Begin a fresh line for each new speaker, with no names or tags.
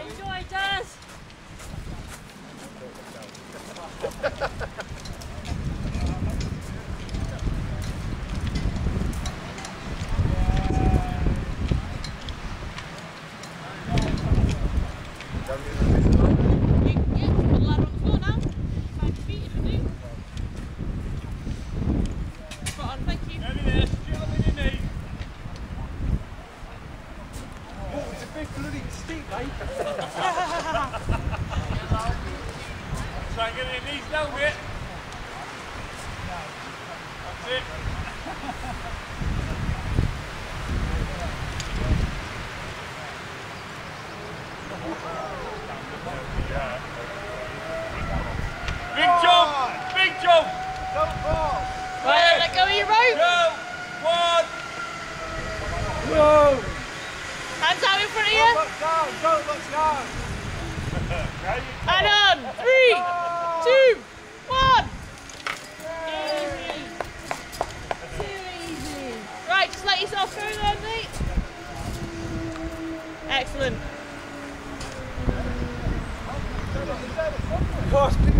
Enjoy, Daz.
Try and get your knees down a bit. That's it. Big jump! Big jump!
Don't fall!
Right, let go of your rope.
Go! One!
Whoa!
Hands out in front of
Don't
you.
look down! Don't look down!
And on. 3, 2, 1. Easy. Too easy. Right, just let yourself go then, mate. Excellent.
Of course,